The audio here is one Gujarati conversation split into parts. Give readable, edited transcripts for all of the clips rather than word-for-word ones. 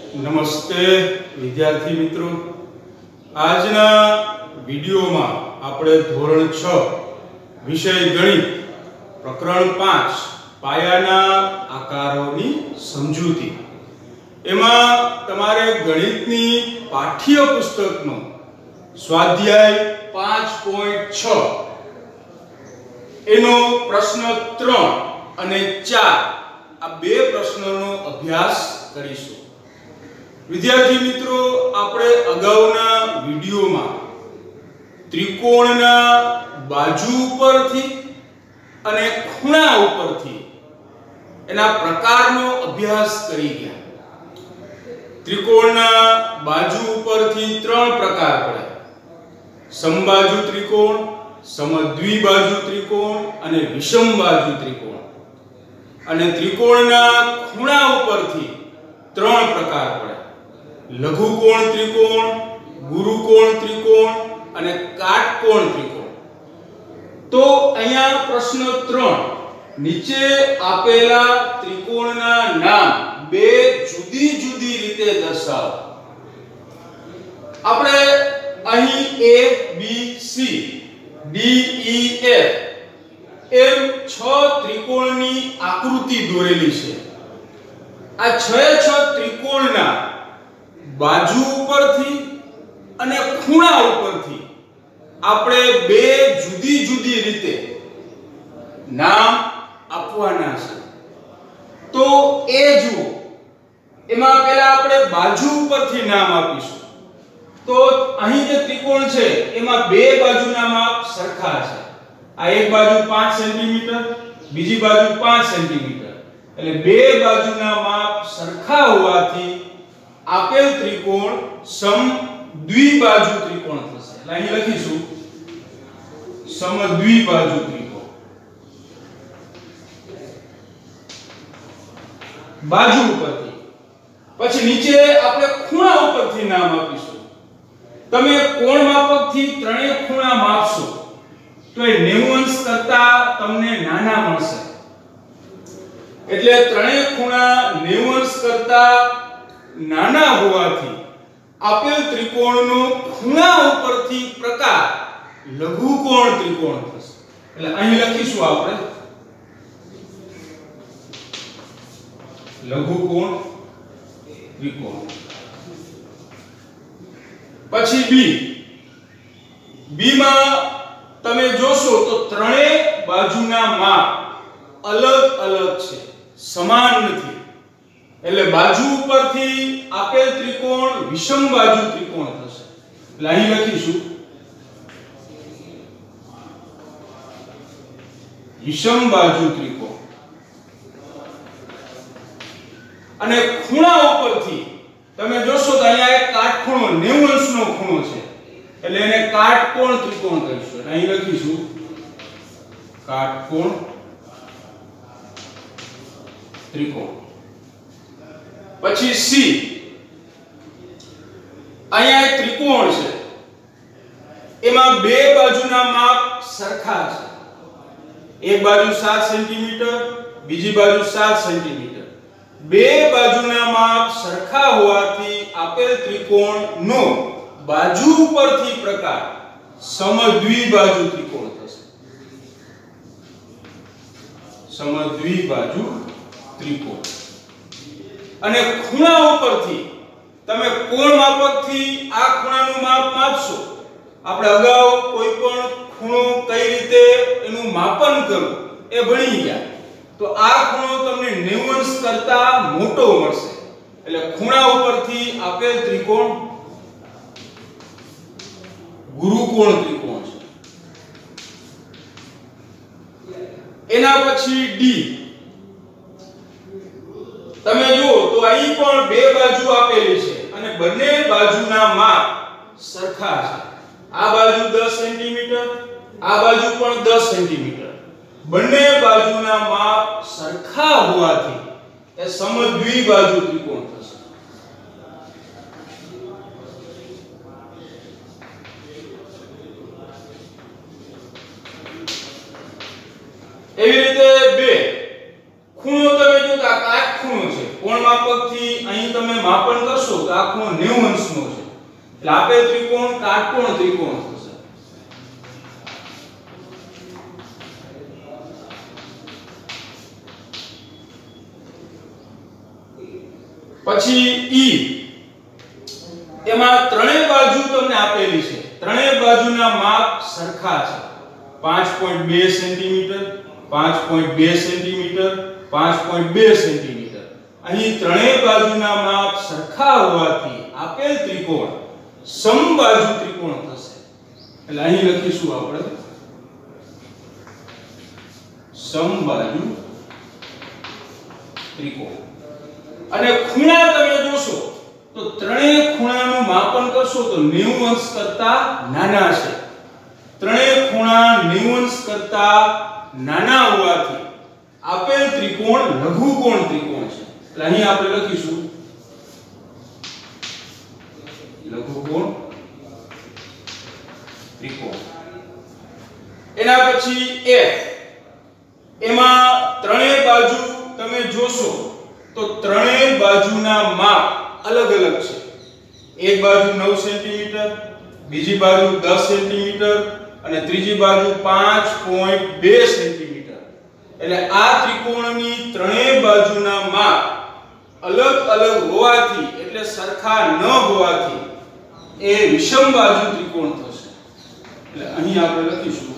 નમસ્તે વિદ્યાર્થી મિત્રો, આજના વિડિયોમાં આપણે ધોરણ 6 વિષય ગણિત પ્રકરણ 5 પાયાના આકારોની સમજૂતી, એમાં તમારે ગણિતની પાઠ્ય પુસ્તકનો સ્વાધ્યાય 5.6 એનો પ્રશ્ન 3 અને 4 આ બે પ્રશ્નોનો અભ્યાસ કરીશું। વિદ્યાર્થી મિત્રો, આપણે અગાઉના વિડિયોમાં ત્રિકોણના બાજુ ઉપરથી અને ખૂણા ઉપરથી એના પ્રકારનો અભ્યાસ કરી ગયા। ત્રિકોણના બાજુ ઉપરથી ત્રણ પ્રકાર પડે: સમબાજુ ત્રિકોણ, સમદ્વિબાજુ ત્રિકોણ અને વિષમબાજુ ત્રિકોણ। અને ત્રિકોણના ખૂણા ઉપરથી ત્રણ પ્રકાર પડે: લઘુકોણ ત્રિકોણ, ગુરુકોણ ત્રિકોણ અને કાટકોણ ત્રિકોણ। તો અહીંયા પ્રશ્ન 3, નીચે આપેલા ત્રિકોણના નામ બે જુદી જુદી રીતે દર્શાવો। આપણે અહીં A B C D E F એમ 6 ત્રિકોણની આકૃતિ દોરેલી છે। આ 6 ત્રિકોણના બાજુ ઉપરથી અને ખૂણા ઉપરથી આપણે બે જુદી જુદી રીતે નામ આપવાના છે। તો એ જુઓ, એમાં પહેલા આપણે બાજુ ઉપરથી નામ આપીશું। તો અહીં જે ત્રિકોણ છે એમાં બે બાજુના માપ સરખા છે। આ એક બાજુ 5 સેન્ટીમીટર, બીજી બાજુ 5 સેન્ટીમીટર, એટલે બે બાજુના માપ સરખા હોવાથી આપેલ ત્રિકોણ સમદ્વિબાજુ ત્રિકોણ થશે। એટલે અહીં લખીશું સમદ્વિબાજુ ત્રિકોણ। બાજુ ઉપરથી, પછી નીચે આપણે ખૂણા ઉપરથી નામ આપીશું। તમે કોણ માપકથી ત્રણેય ખૂણા માપશો તો એ 90 અંશ કરતા તમને નાના મળશે। એટલે ત્રણેય ખૂણા 90 અંશ કરતા નાના હોવાથી આપેલ ત્રિકોણનો ખૂણા ઉપરથી પ્રકાર લઘુકોણ ત્રિકોણ થશે। એટલે અહીં લખીશું આપણે લઘુકોણ ત્રિકોણ। પછી B માં તમે જોશો તો ત્રણેય બાજુના માપ અલગ અલગ છે, સમાન નથી। એટલે બાજુ ઉપરથી આપેલ ત્રિકોણ વિષમબાજુ ત્રિકોણ થશે। એટલે અહીં લખીશું વિષમબાજુ ત્રિકોણ। અને ખૂણા ઉપરથી તમે જોશો તો અહીંયા એક કાટખૂણો 90 અંશનો ખૂણો છે, એટલે એને કાટકોણ ત્રિકોણ કહીશું। અહીં લખીશું કાટકોણ ત્રિકોણ। પછી C, અહીંયા એક ત્રિકોણ છે, એમાં બે બાજુના માપ સરખા છે। એક બાજુ 7 સેન્ટીમીટર, બીજી બાજુ 7 સેન્ટીમીટર। બે બાજુના માપ સરખા હોવાથી આપેલ ત્રિકોણનો બાજુ ઉપરથી પ્રકાર સમદ્વિબાજુ ત્રિકોણ થશે। સમદ્વિબાજુ ત્રિકોણ। અને ખૂણા ઉપરથી તમે કોણ માપકથી આ ખૂણાનું માપ માપશો। આપણે અગાઉ કોઈ પણ ખૂણો કઈ રીતે એનું માપન કરવું એ ભણી ગયા। તો આ ખૂણો તમને 90 અંશ કરતા મોટો મળશે। એટલે ખૂણા ઉપરથી આપેલ ત્રિકોણ ગુરુકોણ ત્રિકોણ છે। એના પછી D, તમે જુઓ તો અહીં પણ બે બાજુ આપેલી છે અને બંને બાજુના માપ સરખા છે। આ બાજુ 10 સેન્ટીમીટર, આ બાજુ પણ 10 સેન્ટીમીટર। બંને બાજુના માપ સરખા હોવાથી એ સમદ્વિબાજુ ત્રિકોણ થશે। એવી રીતે બે ખૂણો તમે જો આ કાટખૂણો છે, કોણ માપકથી અહીં તમે માપન કરશો તો આ ખૂણો 90 અંશનો છે એટલે આપેલ ત્રિકોણ કાટકોણ ત્રિકોણ થશે પછી ઈ એમાં ત્રણેય બાજુ તમને આપેલી છે ત્રણેય બાજુના માપ સરખા છે 5.2 સેન્ટીમીટર 5.2 સેન્ટીમીટર 5.2 સેન્ટીમીટર અહીં ત્રણેય બાજુના માપ સરખા હોવાથી આપેલ ત્રિકોણ સમબાજુ ત્રિકોણ થશે એટલે અહીં લખીશું આપણે સમબાજુ ત્રિકોણ અને ખૂણા તમે જોશો તો ત્રણેય ખૂણાનું માપન કરશો તો 90 અંશ કરતા નાના છે ત્રણેય ખૂણા 90 અંશ કરતા નાના હોવાથી આપેલ ત્રિકોણ લઘુકોણ ત્રિકોણ છે એટલે અહીં આપણે લખીશું લઘુકોણ ત્રિકોણ એના પછી F એમાં ત્રણેય બાજુ તમે જોશો તો ત્રણેય બાજુના માપ અલગ અલગ છે એક બાજુ 9 સેન્ટીમીટર બીજી બાજુ 10 સેન્ટીમીટર અને ત્રીજી બાજુ 5.2 સેન્ટીમીટર એટલે આ ત્રિકોણની ત્રણેય બાજુના માપ અલગ અલગ હોવાથી એટલે સરખા ન હોવાથી એ વિષમ બાજુ ત્રિકોણ થશે એટલે અહીં આપણે લખીશું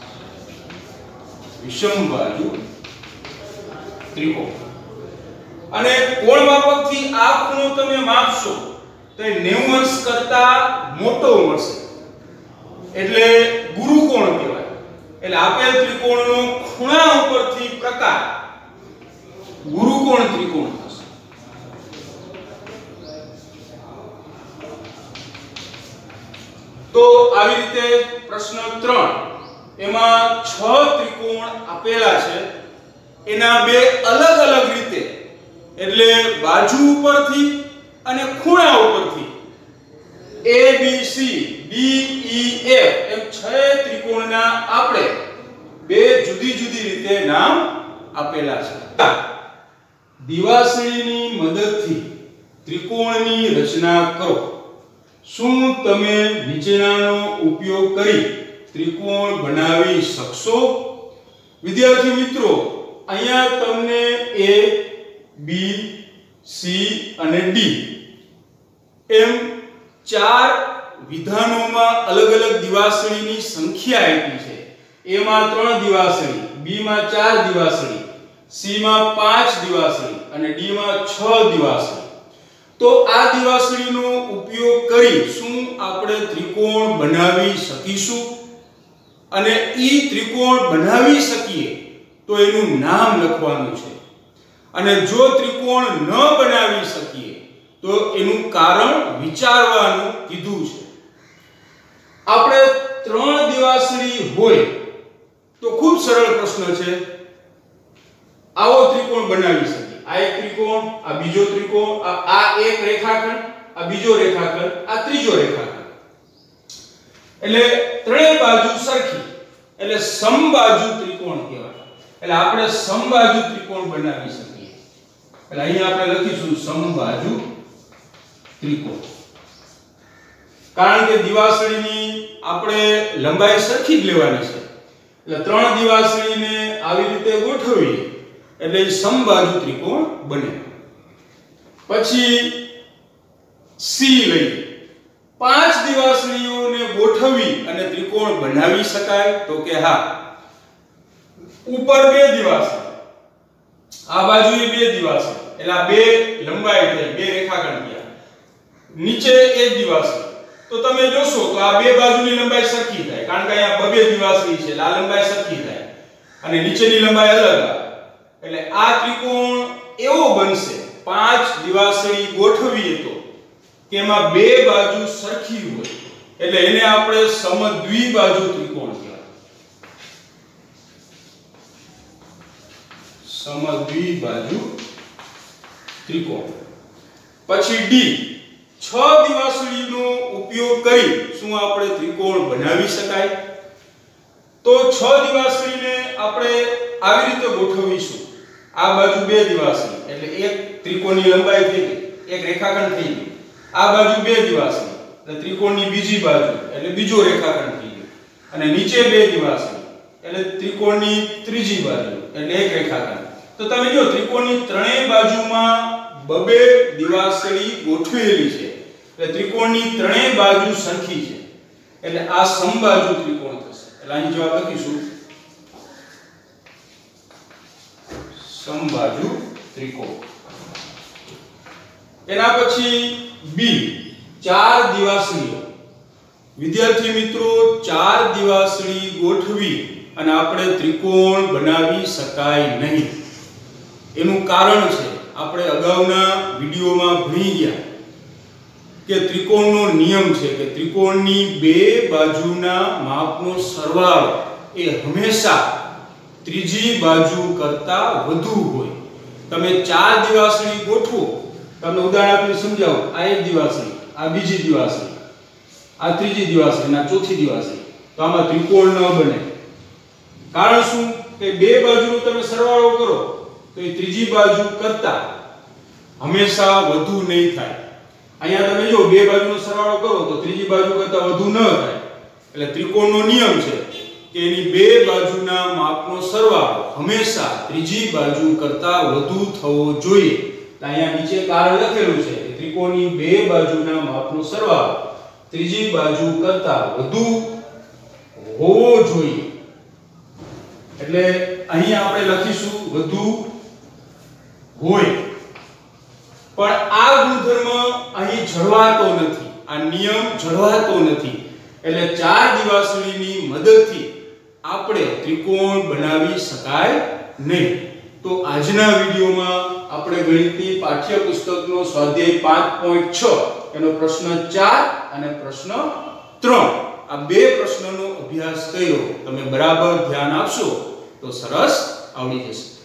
વિષમ બાજુ ત્રિકોણ અને કોણ માપકથી આ ખૂણો તમે માપશો તો એ 90 અંશ કરતા મોટો મળશે એટલે ગુરુકોણ કહેવાય એટલે આપેલ ત્રિકોણનો ખૂણા ઉપરથી પ્રકાર ગુરુકોણ ત્રિકોણ થશે તો આવી રીતે પ્રશ્ન 3 એમાં 6 ત્રિકોણ આપેલા છે એના બે અલગ અલગ રીતે એટલે બાજુ ઉપરથી અને ખૂણા ઉપરથી A B C D E F એમ 6 ત્રિકોણના આપણે બે જુદી જુદી રીતે નામ આપેલા છે દિવાસળીની મદદથી ત્રિકોણની રચના કરો શું તમે નીચેનાનો ઉપયોગ કરી ત્રિકોણ બનાવી શકશો વિદ્યાર્થી મિત્રો અહીંયા તમને A B C અને D એમ ચાર વિધાનોમાં અલગ અલગ દિવાસળીની સંખ્યા આપી છે A માં 3 દિવાસળી B માં 4 દિવાસળી C માં 5 દિવાસળી અને D માં 6 દિવાસળી તો આ દિવાસળીનો ઉપયોગ કરી શું આપણે ત્રિકોણ બનાવી શકીશું અને ઈ ત્રિકોણ બનાવી શકીએ તો એનું નામ લખવાનું છે અને જો ત્રિકોણ ન બનાવી શકીએ તો એનું કારણ વિચારવાનું કીધું છે આપણે 3 દિવાસળી હોય તો ખૂબ સરળ પ્રશ્ન છે આવો ત્રિકોણ બનાવી શકીએ આ એક ત્રિકોણ આ બીજો ત્રિકોણ આ એક રેખાખંડ આ બીજો રેખાખંડ આ ત્રીજો રેખાખંડ એટલે ત્રણેય બાજુ સરખી એટલે સમબાજુ ત્રિકોણ કહેવાય એટલે આપણે સમબાજુ ત્રિકોણ બનાવી શકીએ એટલે અહીં આપણે લખીશું સમબાજુ ત્રિકોણ કારણ કે દિવાસળીની આપણે લંબાઈ સરખી જ લેવાની છે એટલે 3 દિવાસળીને આવી રીતે ગોઠવીએ એટલે સમબાજુ ત્રિકોણ બને પછી C લઈએ 5 દિવાસળીઓને ગોઠવી અને ત્રિકોણ બનાવી શકાય તો કે હા ઉપર 2 દિવાસળી આ બાજુએ 2 દિવાસળી એટલે આ બે લંબાઈ થઈ બે રેખાખંડ થયા નીચે એક દિવાસળી તો તમે જોશો તો આ બે બાજુની લંબાઈ સરખી થાય કારણ કે અહીંયા બે દિવાસળી છે એટલે આ લંબાઈ સરખી થાય અને નીચેની લંબાઈ અલગ આવે એટલે આ ત્રિકોણ એવો બનશે 5 દિવાસળી ગોઠવીએ તો કે એમાં બે બાજુ સરખી હોય એટલે એને આપણે સમદ્વિબાજુ ત્રિકોણ કહેવાય સમદ્વિબાજુ ત્રિકોણ પછી D 6 દિવાસળીનો ઉપયોગ કરી શું આપણે ત્રિકોણ બનાવી શકાય તો 6 દિવાસળીને આપણે આવી રીતે ગોઠવીશું આ બાજુ 2 દિવાસળી એટલે એક ત્રિકોણની લંબાઈ થઈ ગઈ એક રેખાખંડ થઈ ગયું. આ બાજુ બે દિવાસળી એટલે ત્રિકોણની બીજી બાજુ એટલે બીજો રેખાખંડ થઈ ગયો. અને નીચે બે દિવાસળી એટલે ત્રિકોણની ત્રીજી બાજુ એટલે એક રેખાખંડ. તો તમે જો ત્રિકોણની ત્રણેય બાજુમાં બબે દિવાસળી ગોઠવેલી છે એટલે ત્રિકોણની ત્રણેય બાજુ સરખી છે એટલે આ સમબાજુ ત્રિકોણ થશે. એટલે અહીં જવાબ લખીશું સમબાજુ ત્રિકોણ. એના પછી બી ચાર દિવાસળીઓ. વિદ્યાર્થી મિત્રો, ચાર દિવાસળી ગોઠવી અને આપણે ત્રિકોણ બનાવી શકાય નહીં. એનું કારણ છે આપણે અગાઉના વિડિયોમાં ભણી ગયા કે ત્રિકોણનો નિયમ છે કે ત્રિકોણની બે બાજુના માપનો સરવાળો એ હંમેશા ત્રીજી બાજુ કરતા વધુ હોય. તમે ચાર દિવાસળી ગોઠવો, તમને ઉદાહરણ આપીને સમજાવું. આ એક દિવાસળી, આ બીજી દિવાસળી, આ ત્રીજી દિવાસળી અને આ ચોથી દિવાસળી. તો આમાં ત્રિકોણ ન બને. કારણ શું? કે બે બાજુનો તમે સરવાળો કરો તો એ ત્રીજી બાજુ કરતા હંમેશા વધુ નહીં થાય. અહીંયા તમે જો બે બાજુનો સરવાળો કરો તો ત્રીજી બાજુ કરતા વધુ ન થાય. એટલે ત્રિકોણનો નિયમ છે કે એની બે બાજુના માપનો સરવાળો હંમેશા ત્રીજી બાજુ કરતા વધુ થવો જોઈએ. અહીંયા નીચે કારણ લખેલું છે કે ત્રિકોણની બે બાજુના માપનો સરવાળો ત્રીજી બાજુ કરતા વધુ હોવો જોઈએ. એટલે અહીં આપણે લખીશું વધુ હોય. પણ આ ગુણધર્મ અહીં જળવાતો નથી, આ નિયમ જળવાતો નથી. એટલે ચાર દિવાસળીની મદદથી આપણે ત્રિકોણ બનાવી શકાય નહીં. તો આજના વિડિયોમાં આપણે ગણિતની પાઠ્યપુસ્તકનો સ્વાધ્યાય 5.6 એનો પ્રશ્ન 4 અને પ્રશ્ન 3 આ બે પ્રશ્નોનો અભ્યાસ કર્યો. તમે બરાબર ધ્યાન આપશો તો સરસ આવડી જશે.